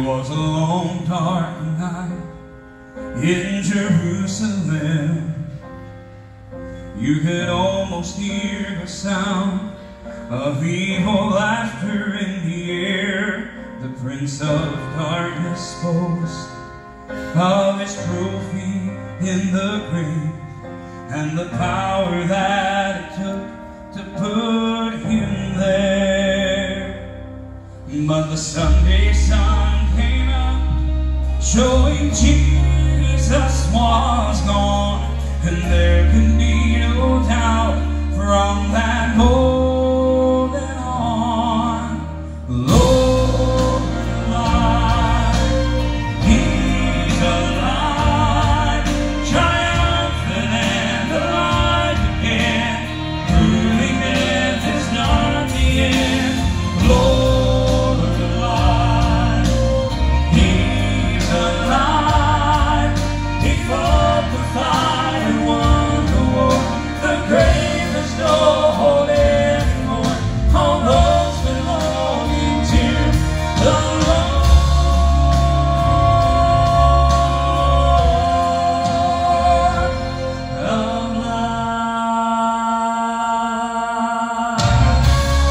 was a long dark night in Jerusalem. You could almost hear the sound of evil laughter in the air. The Prince of Darkness boasts of his trophy in the grave, and the power that it took to put him there. But the Sunday sun came up, showing Jesus was gone, and there can be no doubt from that moment on. Lord, alive, he's alive, triumphant and alive again, proving death is not the end. Lord, alive, he's alive, he fought the fight and won the war. The grave has no hold anymore, all those belonging to the Lord of life.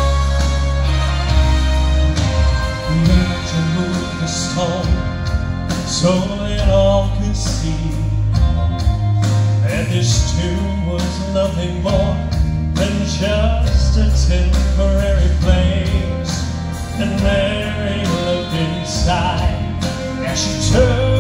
Let him move the stone so that all could see that this tomb was nothing more than just a temporary place. And Mary looked inside as she turned